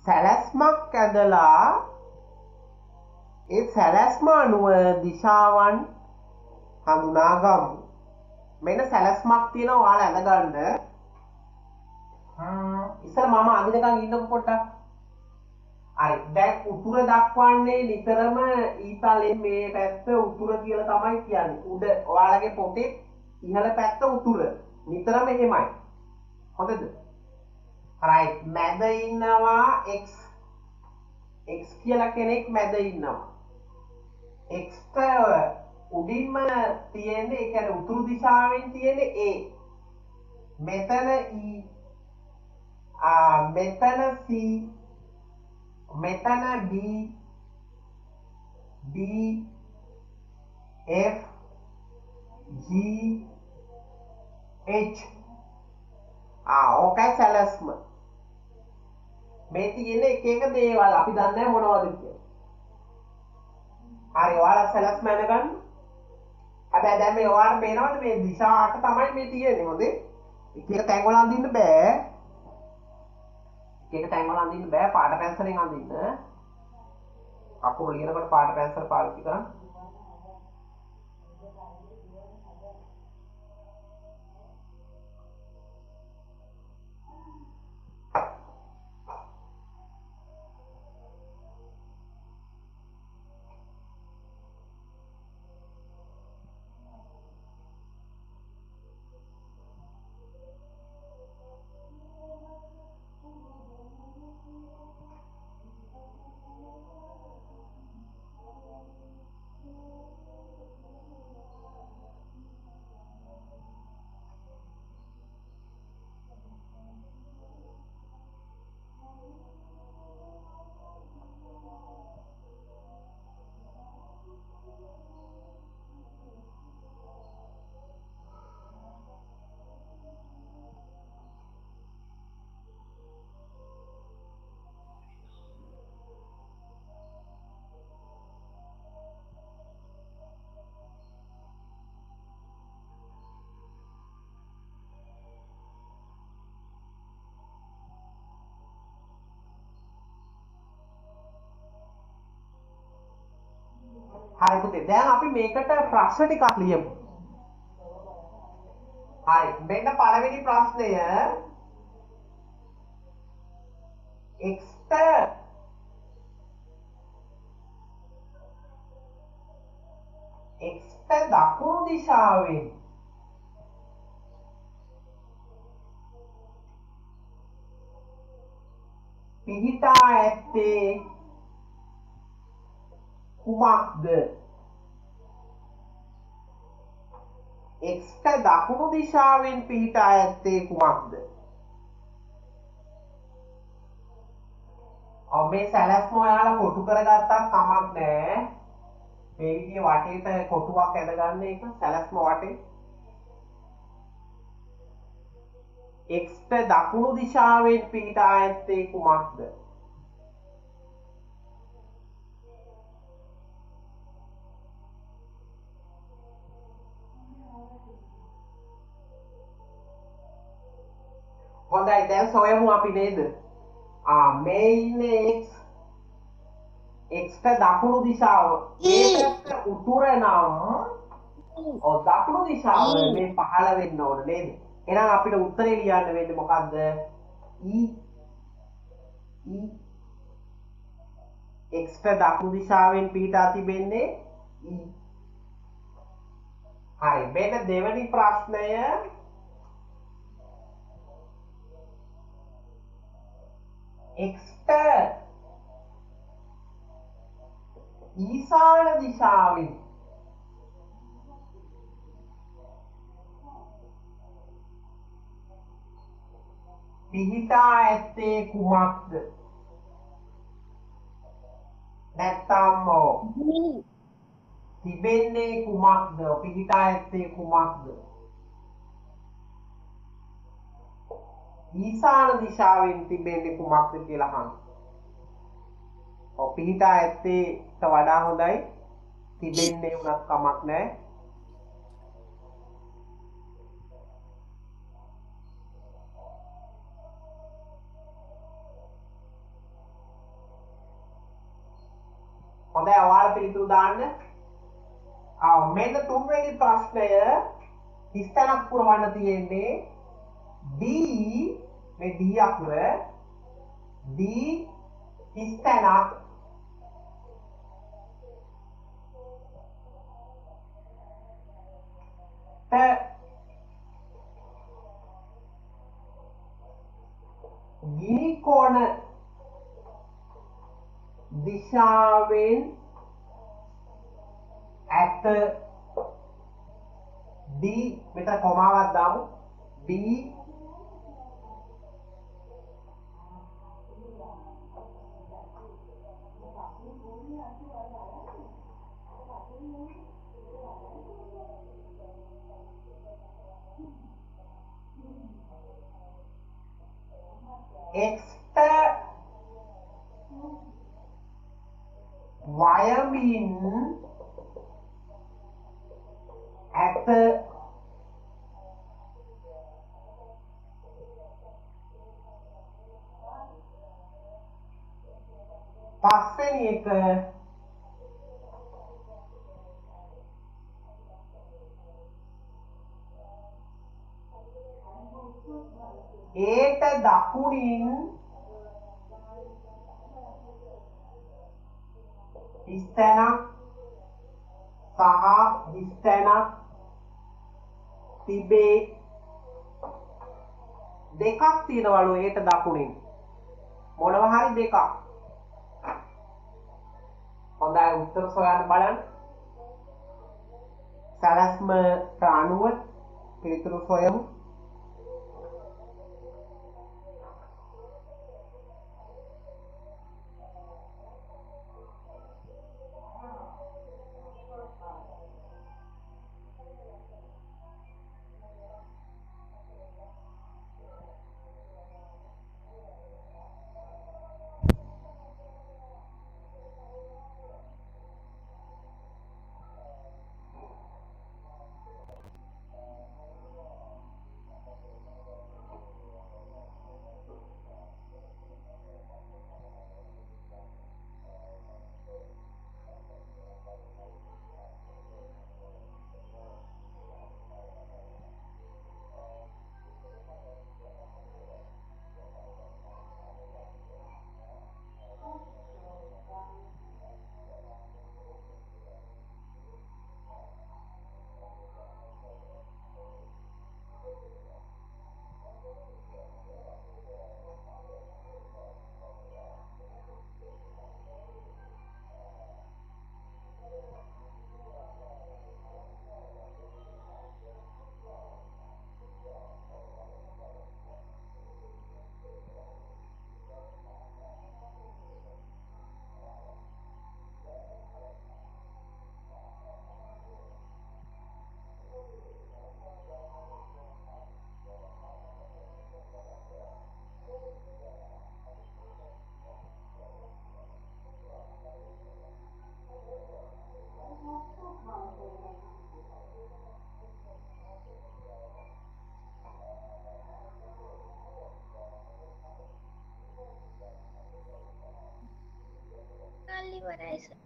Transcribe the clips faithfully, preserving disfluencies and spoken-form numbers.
සැලැස්මක් ඇඳලා ඒ සැලැස්ම අනුව දිශාවන් හඳුනා ගමු. මෙන්න සැලැස්මක් තියෙනවා ඔයාලා ඇඳගන්න. ඉස්සර මම අඳිනකන් ඉන්නකො පොඩ්ඩක්. හරි. දැන් උතුර දක්වන්නේ නිතරම ඊතලෙන් මේ පැත්ත උතුර කියලා තමයි කියන්නේ. උඩ ඔයාලගේ පොතේ ඉහළ පැත්ත උතුර. නිතරම එහෙමයි. හොඳද? right. මැද ඉන්නවා x. x කියලා කෙනෙක් මැද ඉන්නවා. x උඩින්ම තියෙන්නේ ඒ කියන්නේ උතුරු දිශාවෙන් තියෙන්නේ a. මෙතන e ආ මෙතන c මෙතන b d f g h ආ ඕකයි සැලැස්ම. මේ තියෙන එක එක දේවල් අපි දන්නේ නැහැ මොනවද කියලා. හරි ඔයාලා සැලැස්ම දැනගන්න. හැබැයි දැන් මේ ඔයාලට පේනවද මේ දිශා අට තමයි මේ තියෙන්නේ හොඳේ. එක එක තැන් වල අඳින්න බෑ. එක එක තැන් වල අඳින්න බෑ පාට පැන්සලෙන් අඳින්න. අකුරු ලියනකොට පාට පැන්සල පාවිච්චි කරන්න. හරි පුතේ දැන් අපි මේකට ප්‍රශ්න ටිකක් ලියමු. හරි මෙන්න පළවෙනි ප්‍රශ්නය x ට x ට දකුණු දිශාවෙන් පිහිටා ඇත්තේ කුමක්ද? x ට දකුණු දිශාවෙන් පිහිටා ඇත්තේ කුමක්ද? ඔව් මේ සැලැස්ම ඔයාලා කොටු කරගත්තත් කමක් නැහැ. මේ විදිහේ වටේට කොටුවක් ඇදගන්න එක සැලැස්ම වටේ. x ට දකුණු දිශාවෙන් පිහිටා ඇත්තේ කුමක්ද? හොඳයි දැන් සොයමු අපි නේද? ආ මේ ඉන්නේ x x ට දකුණු දිශාව මේ පැත්ත උතුර නම් ඔව් දකුණු දිශාව මේ පහළ වෙන්න ඕන නේද? එහෙනම් අපිට උත්තරේ ලියන්න වෙන්නේ මොකද්ද? e e x ට දකුණු දිශාවෙන් පිහිටා තිබෙන්නේ e. හරි මෙන්න දෙවෙනි ප්‍රශ්නය x ට ඊශාන දිශාවෙන් පිහිටා ඇත්තේ කුමක්ද? නැත්තම් තිබෙන්නේ කුමක්ද? පිහිටා ඇත්තේ කුමක්ද? ඊශාන දිශාවෙන් තිබෙන්නේ කුමක්ද කියලා අහන්න. ඔව් පිහිටා ඇත්තේට වඩා හොඳයි තිබෙන්නේ උනත් කමක් නැහැ. හොඳයි ඔයාලා පිළිතුරු දාන්න. ආ මෙන්න තුන්වෙනි ප්‍රශ්නය තිස් තැනක් පුරවන්න තියෙන්නේ D මේ D අකුර D තිස් තැනක් ත ගිනි කෝණ දිශාවෙන් ඇත D මෙතන කොමාවක් දාමු D X වයමින් ඇත පස්වෙනි එක ඒට දකුණින් තිස් තැනක් සහ විස් තැනක් තිබේ දෙකක් තියෙනවලු ඒට දකුණින් මොනවා හරි දෙකක් හොඳයි උත්තර සොයන්න බලන්න සැලැස්මට අනුව පිළිතුරු සොයමු ඉවරයි සර්.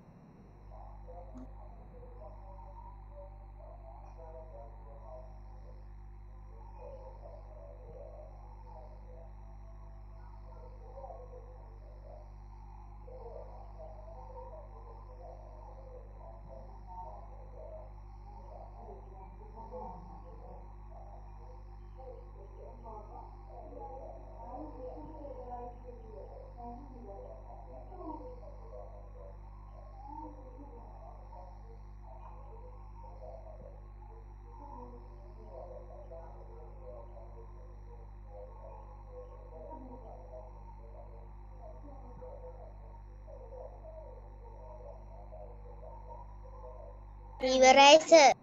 ඉවරයි සර්.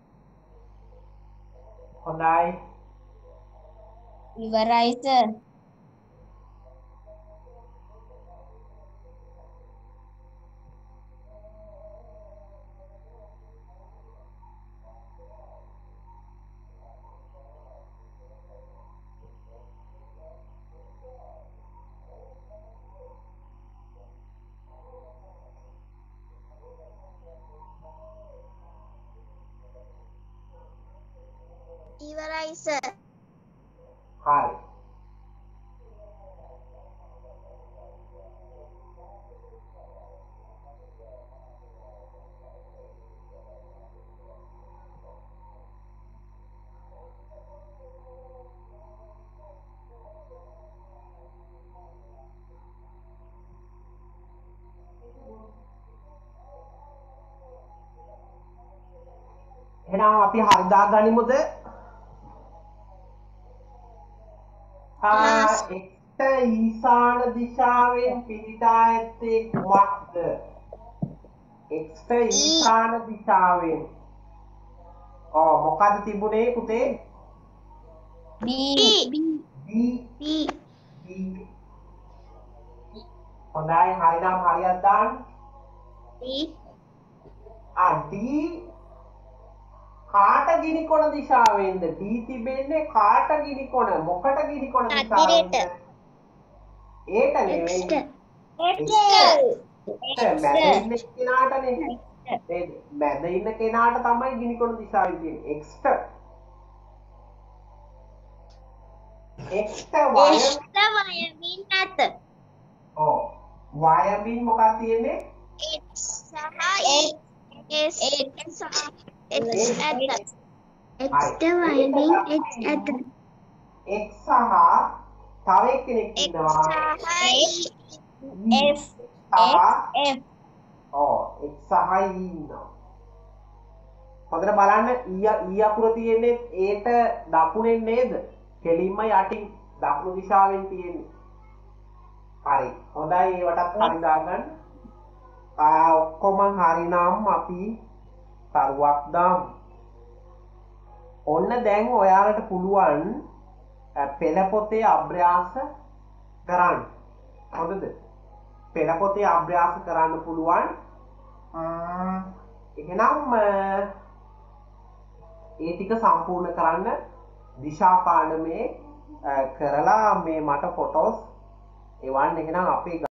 හොඳයි ඉවරයි සර්. Visualizer. හරි. එහෙනම් අපි හරි දාගනිමුද? ආ එක්ට ඊශාන දිශාවෙන් පිහිටා ඇත්තේ කුමක්ද? එක්ට ඊශාන දිශාවෙන්. ඔව් මොකද තිබුණේ පුතේ? B. B. B. B. B. හොඳයි හරිනම් හරියක් දාන්න. D. ආ D කාට ගිනිකොන දිශාවෙන්ද? D තිබෙන්නේ කාට ගිනිකොන? මොකට ගිනිකොන දිශාවෙන්ද? ඒට නෙවෙයි. X. මැද ඉන්න කෙනාටනේ. නේද? මැද ඉන්න කෙනාට තමයි ගිනිකොන දිශාවෙන් තියෙන්නේ. X ට. X ට වයමින් නැත. ඔව්. වයමින් මොකක්ද තියෙන්නේ? X සහ S X X ඇත. X ට වයමින් X ඇත. X සහ තව එක්කෙනෙක් ඉන්නවා. F F ඔව් X සහ E ඉන්නවා. හොඳට බලන්න E E අකුර තියෙන්නේ ඒට දකුණෙන් නේද? කෙලින්ම යටින් දකුණු දිශාවෙන් තියෙන්නේ. හරි. හොඳයි ඒවටත් හරි දාගන්න. ආ ඔක්කොම හරි නම් අපි තරුවක් දාමු. ඔන්න දැන් ඔයාලට පුළුවන් පෙළ පොතේ අභ්‍යාස කරන්න. හොඳද? පෙළ පොතේ අභ්‍යාස කරන්න පුළුවන්. එහෙනම් ඒ ටික සම්පූර්ණ කරන්න දිශා පාඩමේ කරලා මේ මට ෆොටෝස් එවන්න. එහෙනම් අපේ